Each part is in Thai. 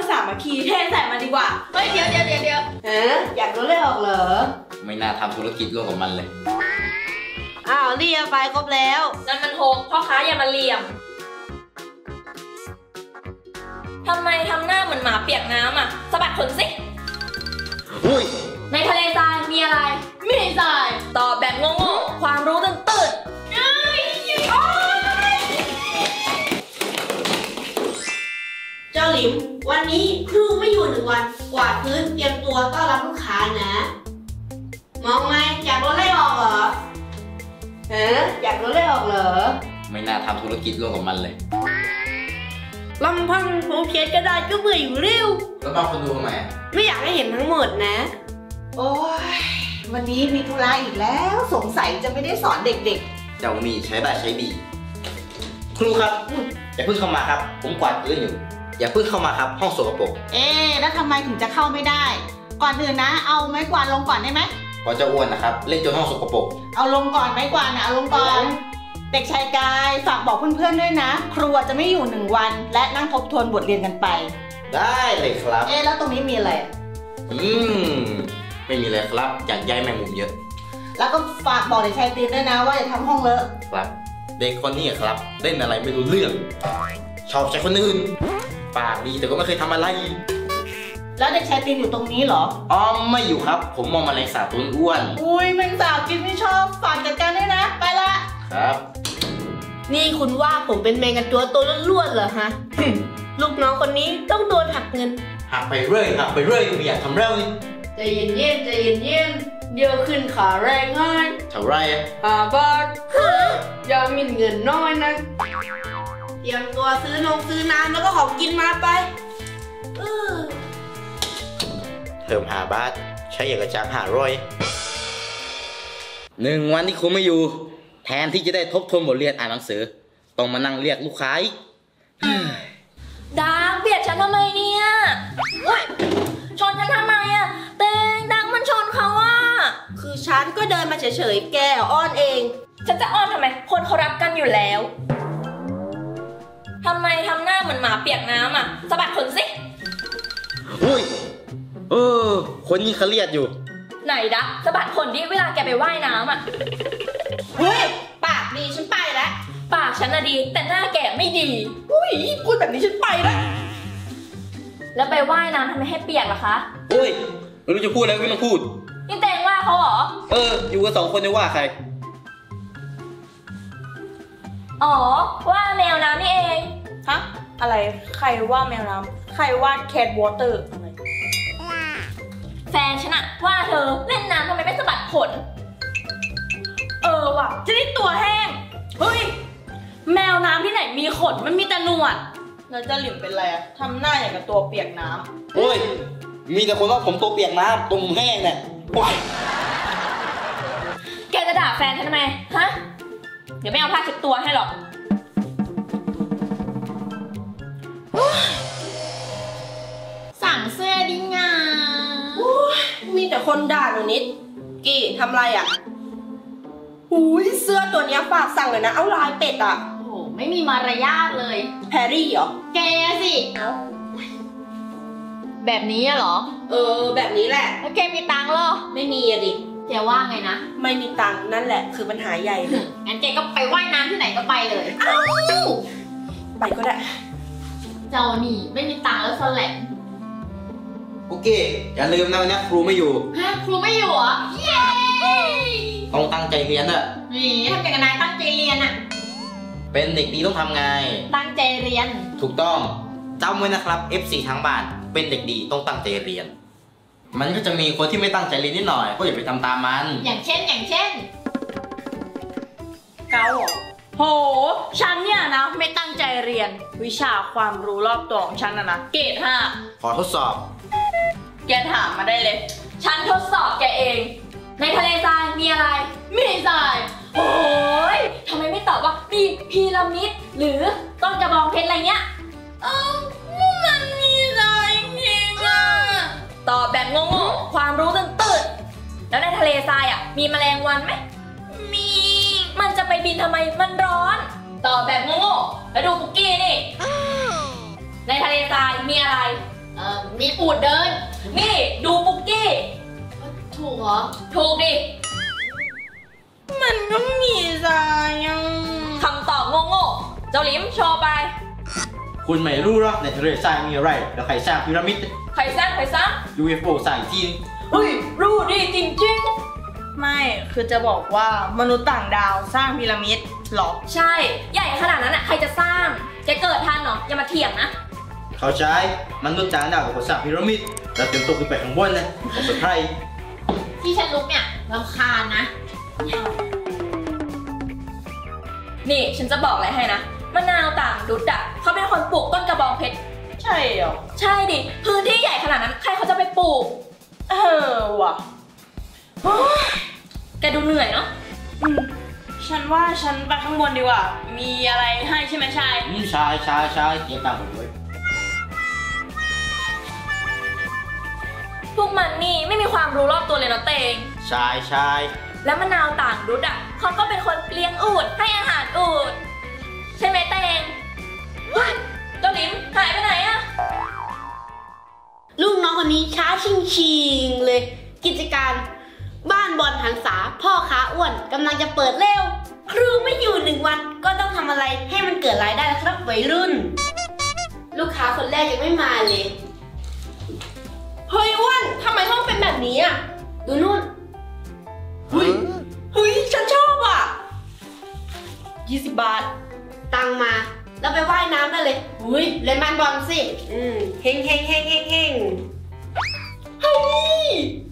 สามัคคีเทใส่มันดีกว่าเฮ้ยเดี๋ยวอยากโดนไล่ออกเหรอไม่น่าทำธุรกิจร่วมกับมันเลยอ้าวเรียไปครบแล้วนั่นมันหกพ่อค้าอย่ามาเหลี่ยมทำไมทำหน้าเหมือนหมาเปียกน้ำอ่ะสะบัดขนสิอุ้ยในทะเลทรายมีอะไรมีทรายตอบแบบโง่ๆความรู้ตื่นเจ้าหลิมวันนี้ครูไม่อยู่1 วันกวาดพื้นเตรียมตัวต้อนรับลูกค้านะมองไหมอยากโดนไล่ออกเหรออยากโดนไล่ออกเหรอไม่น่าทำธุรกิจร่วมกับมันเลยลำพังผมเขียนกระดาษก็เบื่ออยู่เร็วแล้วบางคนดูทำไมไม่อยากให้เห็นทั้งหมดนะโอ้ยวันนี้มีธุระอีกแล้วสงสัยจะไม่ได้สอนเด็กๆเจ้านี่ใช้ได้ใช้ดีครูครับอย่าเพิ่งเข้ามาครับผมกวาดพื้นอยู่อย่าเพิ่งเข้ามาครับห้องสกปรกแล้วทำไมถึงจะเข้าไม่ได้ก่อนอื่นนะเอาไม้กวาดลงก่อนได้ไหมพอจะอ้วนนะครับเล่นจนห้องสกปรกเอาลงก่อนไม้กวาดนะเอาลงก่อนเด็กชายกายฝากบอกเพื่อนๆด้วยนะครูจะไม่อยู่1 วันและนั่งทบทวนบทเรียนกันไปได้เลยครับแล้วตรงนี้มีอะไรไม่มีเลยครับอยากย้ายแมงมุมเยอะแล้วก็ฝากบอกเด็กชายตีนด้วยนะว่าอย่าทำห้องเลอะครับเด็กคนนี้ครับเล่นอะไรไม่รู้เรื่องชอบใช้คนอื่นปากดีแต่ก็ไม่เคยทำอะไรแล้วเด็กชายตีนอยู่ตรงนี้เหรอไม่อยู่ครับผมมองแมลงสาบตัวอ้วนอุ้ยแมลงสาบกินไม่ชอบฝากจัดการด้วยนะไปละครับนี่คุณว่าผมเป็นแมงกันตัวล้วนๆเหรอฮะ ลูกน้องคนนี้ต้องโดนหักเงินหักไปเรื่อยไม่อยากทำแล้วนี่ใจเย็นเดี๋ยวขึ้นขาแรงง่ายเท่าไร 5 บาทอย่ามีเงินน้อยนะเตรียมตัวซื้อน้ำแล้วก็ของกินมาไปเพิ่ม5 บาทใช้อย่างกระจัง500 1 วันที่ครูไม่อยู่แทนที่จะได้ทบทวนบทเรียนอ่านหนังสือต้องมานั่งเรียกลูกค้าดังเบียดฉันทำไมเนี่ยชนฉันทำไมอ่ะเต็งดังมันชนเขาอ่ะคือฉันก็เดินมาเฉยๆแกอ้อนเองฉันจะอ้อนทำไมคนเขารักกันอยู่แล้วทำไมทำหน้าเหมือนหมาเปียกน้ำอ่ะสะบัดขนสิอุ้ยคนนี้เขาเรียกอยู่ไหนดักสะบัดขนดิเวลาแกไปว่ายน้ำอ่ะเฮ้ยปากดีฉันไปแล้วปากฉันน่ะดีแต่หน้าแกไม่ดีพูดแบบนี้ฉันไปแล้วไปว่ายน้ำทำไมให้เปียกล่ะคะไม่รู้จะพูดอะไรไม่ต้องพูดนี่แตงว่าเขาเหรออยู่กัน2 คนจะว่าใครว่าแมวน้ำนี่เองฮะอะไรใครว่าแมวน้ำใครว่าแคทวอเตอร์อะไรแฟนฉันอะว่าเธอเล่นน้ำทำไมไม่สะบัดขนว่ะจะได้ตัวแห้งเฮ้ยแมวน้ำที่ไหนมีขนมันมีแต่หนวดแล้วเจ้าหลิมเป็นไรอะทำหน้าอย่างกับตัวเปียกน้ำมีแต่คนว่าผมตัวเปียกน้ำตรงแห้งเนี่ยแกจะด่าแฟนฉันทำไมฮะเดี๋ยวไม่เอาผ้าเช็ดตัวให้หรอกสั่งเสื้อดิงามีแต่คนด่าหนูนิดกี่ทำไรอ่ะเสื้อตัวนี้ฝากสั่งเลยนะเอาลายเป็ดอ่ะโอ้ไม่มีมารยาทเลยแพรรี่เหรอแกสิแบบนี้เหรอแบบนี้แหละแล้วแกมีตังค์หรอไม่มีอะดิแกว่าไงนะไม่มีตังค์นั่นแหละคือปัญหาใหญ่งั้นแกก็ไปว่ายน้ำที่ไหนก็ไปเลยไปก็ได้เจ้านี่ไม่มีตังค์แล้วสแลนโอเคอย่าลืมนะวันนี้ครูไม่อยู่ครูไม่อยู่เหรอเย้ต้องตั้งใจเรียนอะนี่ทำอย่างนายตั้งใจเรียนอะเป็นเด็กดีต้องทำไงตั้งใจเรียนถูกต้องจำไว้นะครับ FC ทั้งบ้านเป็นเด็กดีต้องตั้งใจเรียนมันก็จะมีคนที่ไม่ตั้งใจเรียนนิดหน่อยก็อย่าไปทำตามมันอย่างเช่นเกาโหฉันเนี่ยนะไม่ตั้งใจเรียนวิชาความรู้รอบตัวของฉันนะเกรด5 ขอทดสอบแกถามมาได้เลยฉันทดสอบแกเองในทะเลทรายมีอะไรมีทรายโอ้ยทำไมไม่ตอบว่ามีพีระมิดหรือต้นกระบองเพชรอะไรเงี้ยมันมีทรายจริงอ่ะตอบแบบโง่ๆความรู้ตื่นแล้วในทะเลทรายอ่ะมีแมลงวันไหมมีมันจะไปบินทำไมมันร้อนตอบแบบโง่ๆแล้วดูปุกกี้นี่ในทะเลทรายมีอะไรอูดเดิน นี่ดูปุกกี้ถูกเหรอถูกดิมันก็มีใจยังคำตอบโง่ๆเจ้าลิมโชว์ไปคุณไม่รู้หรอกในทะเลทรายมีอะไรแล้วใครสร้างพีระมิดใครสร้าง UFO สร้างอีกทีนึงเฮ้ย รู้ดิจริงไม่คือจะบอกว่ามนุษย์ต่างดาวสร้างพีระมิดหรอๆ ใช่ ใหญ่ขนาดนั้นอ่ะ ใครจะสร้าง แกเกิดทันเหรอ อย่ามาเถียงนะเขาใช้มนุษย์ต่างดาวกับคนสร้างพีระมิดแล้วเตรียมตัวขึ้นไปข้างบนนะผมเป็นใครที่ฉันลุกเนี่ยรำคาญนะนี่ฉันจะบอกอะไรให้นะ มะนาวต่างดุดอ่ะเขาเป็นคนปลูกต้นกระบองเพชรใช่เหรอใช่ดิ พื้นที่ใหญ่ขนาดนั้น ใครเขาจะไปปลูกว่ะแกดูเหนื่อยเนาะฉันว่าฉันไปข้างบนดีกว่า มีอะไรให้ใช่ไหมชายชายเตรียมตังค์ผมไว้พวกมันนี่ไม่มีความรู้รอบตัวเลยนะเตงชายแล้วมะนาวต่างดุดอ่ะเขาก็เป็นคนเลี้ยงอูฐให้อาหารอูฐใช่ไหมเตงเฮ้ยเจ้าลิมหายไปไหนอะลูกน้องคนนี้ช้าชิงๆเลย กิจการบ้านบอลหันษาพ่อค้าอ้วนกำลังจะเปิดเร็ว ครูไม่อยู่1 วันก็ต้องทำอะไรให้มันเกิดรายได้ครับวัยรุ่น ลูกค้าคนแรกยังไม่มาเลย เฮ้ยอ้วนทำไมห้องเป็นแบบนี้อ่ะ ดูนู่น เฮ้ยฉันชอบอ่ะ 20 บาทตังมาแล้วไปว่ายน้ำได้เลยอุ้ยเล่นบ้านบอลสิเฮงเฮ้ย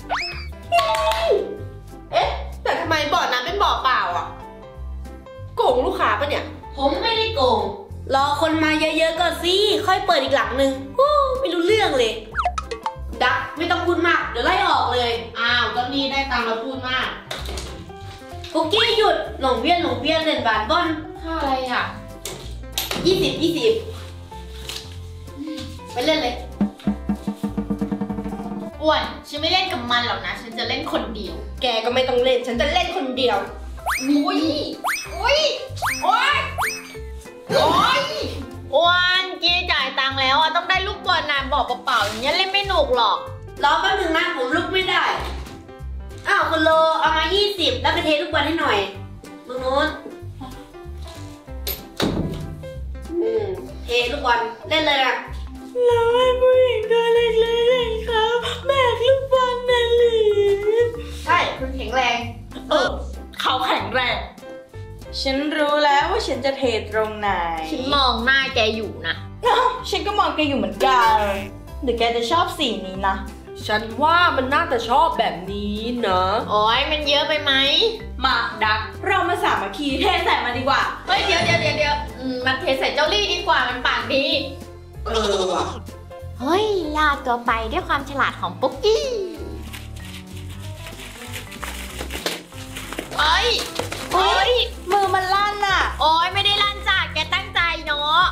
เอ๊ะแต่ทำไมบ่อน้ำเป็นบ่อเปล่าอ่ะโกงลูกค้าปะเนี่ยผมไม่ได้โกงรอคนมาเยอะๆก่อนสิค่อยเปิดอีกหลังนึงไม่รู้เรื่องเลยดักไม่ต้องพูดมากเดี๋ยวไล่ออกเลยอ้าวก็นี่ได้ตังค์แล้วพูดมากคุกกี้หยุดหลงเวียนเล่นบาสบอลอะไรอ่ะ20ไปเล่นเลยอ้วนฉันไม่เล่นกับมันหรอกนะฉันจะเล่นคนเดียวแกก็ไม่ต้องเล่นฉันจะเล่นคนเดียวอุ้ยโอ้ยอ้วนกี้จ่ายตังค์แล้วอ่ะต้องได้ลูกบอลนะบอกเปล่าๆอย่างเงี้ยเล่นไม่หนุกหรอกรอแป๊บนึงนะผมลุกไม่ได้อ้าวคุณโลเอามา20แล้วไปเทลูกบอลให้หน่อยตรงนู้นเทลูกบอลเล่นเลยนะเราให้ผู้หญิงตัวเล็กๆครับแบกลูกบอลนั่นหรือใช่คุณแข็งแรงเขาแข็งแรง ฉันรู้แล้วว่าฉันจะเทตรงไหนฉันมองหน้าแกอยู่นะฉันก็มองแกอยู่เหมือนกันหรือแกจะชอบสีนี้นะฉันว่ามันน่าจะชอบแบบนี้นะโอ้ยมันเยอะไปไหมมาดักเรามาสามัคคีเทใส่มาดีกว่าเฮ้ยเดี๋ยวมันเทใส่เจ้าลี่ดีกว่ามันปากดีว่ะเฮ้ยลาตัวไปด้วยความฉลาดของปุ๊กกี้เอ้ยมือมันลั่นอ่ะโอ้ยไม่ได้ลั่นจ้ะแกตั้งใจเนาะ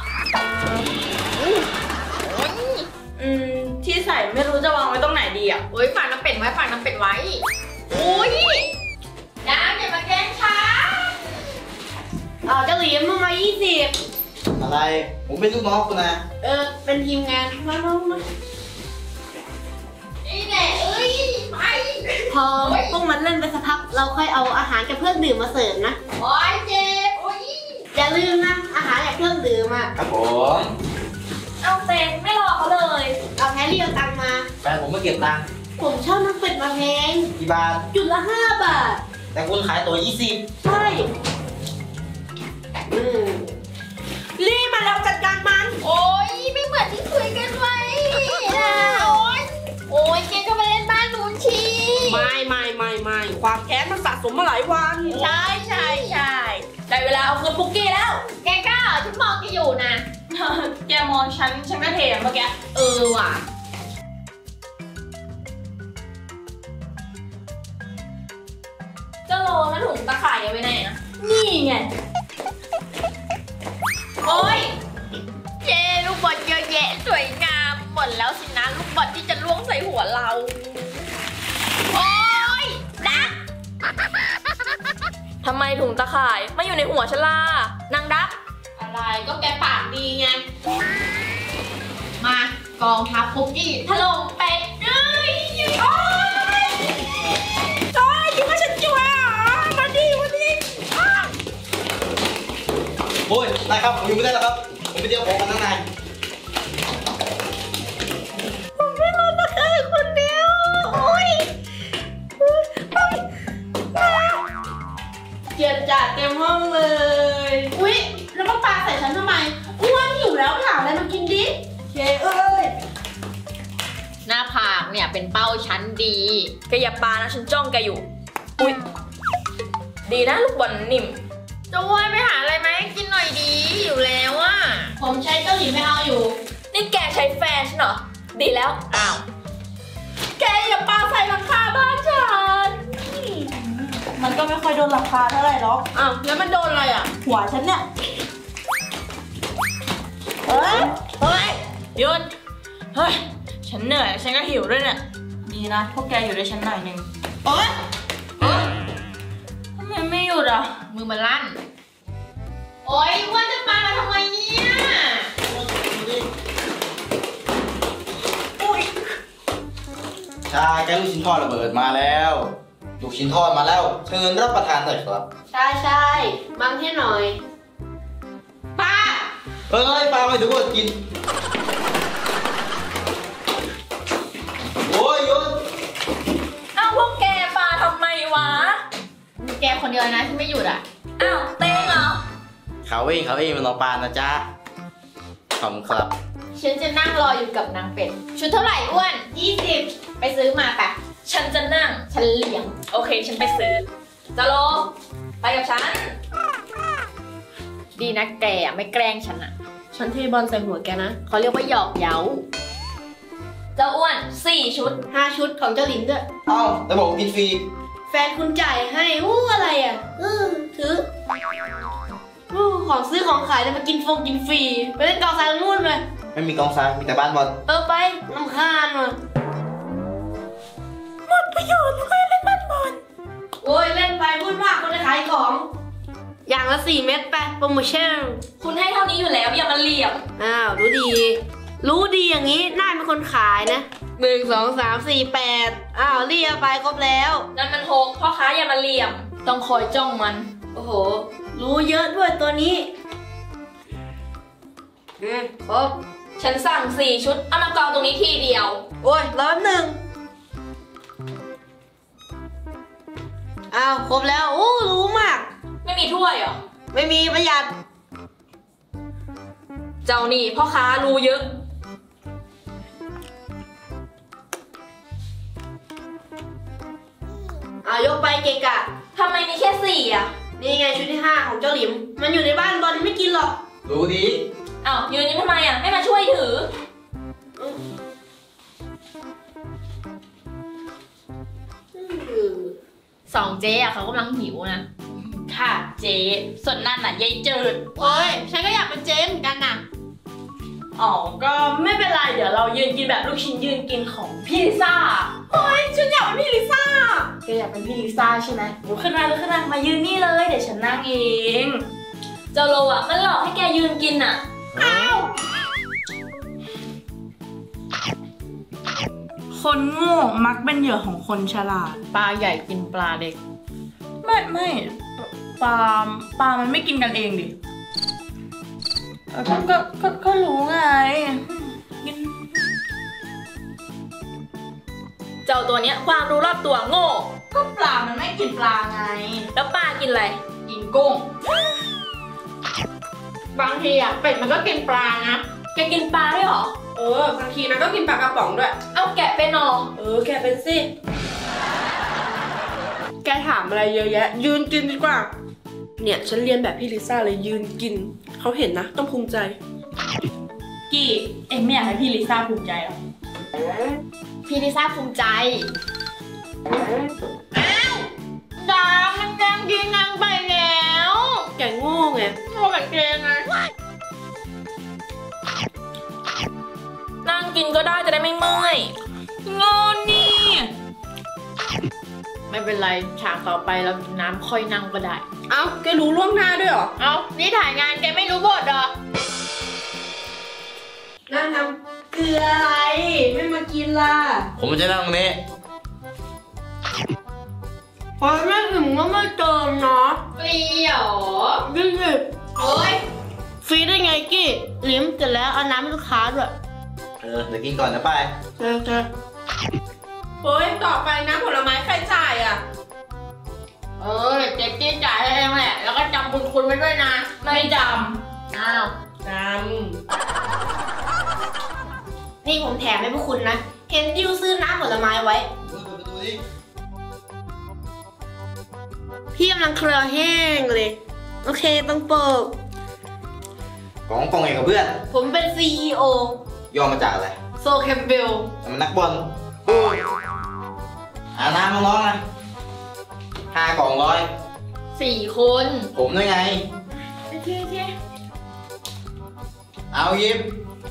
ที่ใส่ไม่รู้จะวางไว้ตรงไหนดีอ่ะโอ้ยฝากน้ำเป็ดไว้โอ้ยน้ำอย่ามาแกล้งช้าเอาเจ้าหลีมึงมา20 อะไรผมเป็นลูกน้องคุณนะเป็นทีมงานมานี่แน่เอ้ยไปพอพวกมันเล่นไปสักพักเราค่อยเอาอาหารกับเครื่องดื่มมาเสิร์ฟนะโอ้ยเจ็บโอ้ยอย่าลืมนะอาหารกับเครื่องดื่มอ่ะครับผมเอาเต็งไม่รอเขาเลยเอาแพรรี่เอาตังค์มาแฟนผมมาเก็บตังค์ผมเช่าน้ำเป็ดมาแพงกี่บาทจุดละ5 บาทแต่คุณขายตัวใช่รีบมาเราจัดการมันโอ้ยไม่เหมือนที่คุยกันไว้โอ้ยแกก็ไปเล่นบ้านนู้นชีไม่ความแค้นมันสะสมมาหลายวันใช่ได้เวลาเอาคืนปุกกี้แล้ว แกกล้าฉันมองแกอยู่นะแกมองฉันก็เทเมื่อกี้ว่ะเจ้าโลแล้วถุงตะข่ายเอาไว้ไหนนะนี่ไงโอ้ยเย้ลูกบอลเยอะแยะสวยงามหมดแล้วสินะลูกบอลที่จะล่วงใส่หัวเรา โอ้ยดักทำไมถุงตะข่ายไม่อยู่ในหัวฉันล่ะนางดักอะไรก็แกปากดีไง มากกองทัพคุกกี้ถล่มเป็ดเอ้ยโอ๊ยคิดว่าฉันจัวเหรอมาดิอ้าวโอ้ยได้ครับผมอยู่ไม่ได้แล้วครับผมไปเดียวของกันทั้งนายผมไม่รู้ตะเคยคนเดียวโอ๊ยเกียรจัดเต็มห้องเลยอุ๊ยแล้วมาปาใส่ฉันทำไมอ้วนหิวแล้วหาอะไรมากินดิเคเอ้ยหน้าผากเนี่ยเป็นเป้าชั้นดีแกอย่าปานะฉันจ้องแกอยู่อุ๊ยดีนะลูกบอลนิ่มจะว่ายไปหาอะไรไหมกินหน่อยดีอยู่แล้วอ่ะผมใช้เจ้าหลิมไม่เอาอยู่นี่แกใช้แฟนฉันเหรอดีแล้วอ้าวแกอย่าปาใส่หลังคาบ้านฉันมันก็ไม่ค่อยโดนราคาเท่าไหร่หรอกอ้าวแล้วมันโดนอะไรอ่ะหัวฉันเนี่ยเฮ้ยหยุดเฮ้ยฉันเหนื่อยฉันก็หิวด้วยเนี่ยดีนะพวกแกอยู่ด้วยฉันหน่อยนึงโอ๊ยทำไมไม่หยุดอ่ะมือมันลั่นโอ๊ยว่าจะปามาทำไมเนี่ยชาแกลูกชิ้นทอดระเบิดมาแล้วลูกชิ้นทอดมาแล้วเชิญรับประทานได้ครับใช่บังให้หน่อยป้าเอ้ยปลาไม่ถึงก็กินโอ้ยหยุดเอ้าพวกแกปาทำไมวะแกคนเดียวนะที่ไม่หยุดอ่ะอ้าวเต้งเหรอเขาเองมันรอปลานะจ๊ะขอบคุณครับฉันจะนั่งรออยู่กับนางเป็ดชุดเท่าไหร่อ้วน20ไปซื้อมาปะฉันจะนั่งฉันเลี้ยงโอเคฉันไปซื้อจะโลไปกับฉันดีนะแกไม่แกล้งฉันอ่ะฉันเทบอลใส่หัวแกนะเขาเรียกว่าหยอกเย้าเจ้าอ้วน4 ชุด 5 ชุดของเจ้าหลิมด้วยเอ้าแต่บอกกินฟรีแฟนคุณจ่ายให้อะไรอ่ะถือของซื้อของขายจะมากินกินฟรี ไปเล่นกอล์ฟทรายนู่นเลยไม่มีกองทรายมีแต่บ้านบอลไปน้ำคาญว่ะหมดประโยชน์แล้วก็เล่นบ้านบอลโอ้ยเล่นไปพูดมากคนจะขายของ อย่างละ4 เม็ดไปโปรโมชั่นคุณให้เท่านี้อยู่แล้วอย่ามาเหลี่ยมอ้าวรู้ดีอย่างนี้น่าเป็นคนขายนะ1 2 3 4 8อ้าวเรียไปครบแล้วนั่นมัน6พ่อค้าอย่ามาเหลี่ยม ต้องคอยจ้องมันโอ้โห รู้เยอะด้วยตัวนี้ครบฉันสั่ง4 ชุดเอามากองตรงนี้ทีเดียวโอ้ยรอแป๊บหนึ่งอ้าวครบแล้วโอ้รู้มากไม่มีถ้วยเหรอไม่มีประหยัดเจ้านี่พ่อค้ารู้เยอะยกไปเกะกะทำไมมีแค่4อ่ะนี่ไงชุดที่ 5 ของเจ้าหลิม มันอยู่ในบ้านบอลไม่กินหรอกรู้ดีอ้าวยืนอยู่ทำไมอ่ะไม่มาช่วยถือ 2 เจ๊อ่ะเขากำลังหิวนะ ค่ะเจ๊ส่วนนั่นน่ะยายจืดโอ้ยฉันก็อยากเป็นเจมเหมือนกันนะอ๋อ ก็ไม่เป็นไร เดี๋ยวเรายืนกินแบบลูกชิ้นยืนกินของพี่ลิซ่าเฮ้ยฉันอยากเป็นพี่ลิซ่าแกอยากเป็นพี่ลิซ่าใช่ไหมเดี๋ยวขึ้นมามายืนนี่เลย เดี๋ยวฉันนั่งเอง เจ้าโลอ่ะมันหลอกให้แกยืนกินอ่ะ อ้าวคนโง่มักเป็นเหยื่อของคนฉลาดปลาใหญ่กินปลาเด็กไม่ปลามันไม่กินกันเองดิก็รู้ไงกินเจ้าตัวเนี้ยความรู้รอบตัวโง่ก็ปลามันไม่กินปลาไงแล้วปลากินอะไรกินกุ้งบางทีอ่ะเป็ดมันก็กินปลานะแกกินปลาด้วยเหรอบางทีมันก็กินปลากระป๋องด้วยเอาแกะเป็นหรอแกเป็นสิ แกถามอะไรเยอะแยะ ยืนกินดีกว่า เนี่ยฉันเรียนแบบพี่ลิซ่าเลยยืนกิน เขาเห็นนะต้องภูมิใจกี่เอ็งไม่อยากให้พี่ลิซ่าภูมิใจหรอพี่ลิซ่าภูมิใจ อ้าวดาวมันแดงกินนางไปแล้วแกโง่ไงโง่แบบเกงไงนั่งกินก็ได้จะได้ไม่เมื่อยงอนนี่ ไม่เป็นไรฉากต่อไปเรากินน้ำค่อยนั่งก็ได้เอ้าแกรู้ล่วงหน้าด้วยเหรอเอานี่ถ่ายงานแกไม่รู้บทเหรอนั่งทเกลืออะไรไม่มากินล่ะผมจะนั่งตรงนี้พอไม่ถึงก็ไม่เติมเนาะฟรีเหรอยี่สิบโอ้ยฟรีได้ไงกี้ลิ้มเสร็จแล้วเอาน้ำให้ลูกค้าด้วยเดี๋ยวกินก่อนนะไปเจอโอ้ยต่อไปน้ำผลไม้ใครจ่ายอ่ะ เจ๊กี้จ่ายให้เองแหละ แล้วก็จำบุญคุณไว้ด้วยนะ ไม่จำอ้าวจนี่ผมแถมให้พวกคุณนะ เห็นดิวซื้อน้ำผลไม้ไว้เปิดประตูดิพี่กำลังเครือแห้งเลย โอเคต้องเปิดกล่องไงกับเพื่อนผมเป็น CEO ย่อมาจากอะไรโซแคมเบลแต่มันนักบอลน้ำน้องๆนะ5 กล่องร้อยำ4 คนผมด้วยไงโอเคเอายิบ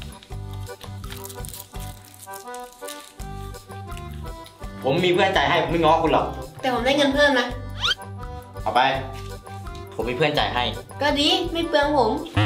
ผมมีเพื่อนจ่ายให้ผมไม่ง้อคุณหรอกแต่ผมได้เงินเพิ่มนะเอาไป ผมมีเพื่อนจ่ายให้ก็ดีไม่เปลืองผม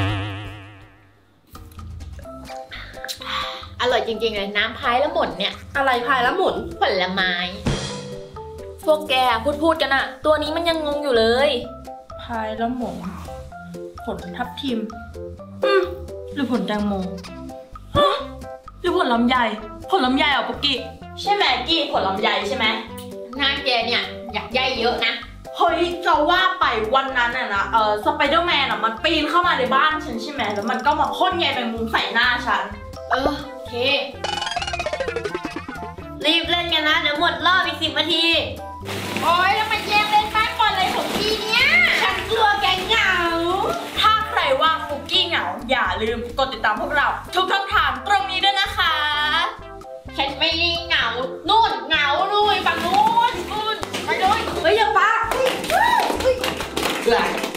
อร่อยจริงๆเลยน้ำพายแล้วหมดเนี่ยอะไรพายแล้วหมุนผลไม้พวกแกพูดกันอะตัวนี้มันยังงงอยู่เลยพายแล้วหมงผลทับทิมหรือผลแตงโมฮะหรือผลลำไยผลลำไยเหรอปุกกี้ใช่ไหมกี้ผลลำไยใช่ไหมหน้าแกเนี่ยอยากใยเยอะนะเฮ้ยจะว่าไปวันนั้นอะนะสไปเดอร์แมนอะมันปีนเข้ามาในบ้านฉันใช่ไหมแล้วมันก็มาพ่นใยแมงมุมใส่หน้าฉันโอเครีบเล่นกันนะ เดี๋ยวหมดรอบอีก10 นาทีโอ๊ยแล้วมาแย่งเล่นบ้านบอลอะไรของพี่เนี่ยฉันกลัวแกเหงาถ้าใครว่างปุกกี้เหงาอย่าลืมกดติดตามพวกเรา ทุกช่องทางตรงนี้ด้วยนะคะฉันไม่ได้เหงา นู่นเหงาลุยฝั่งนู้นไปเลยเฮ้ยอย่าปาเพื่อน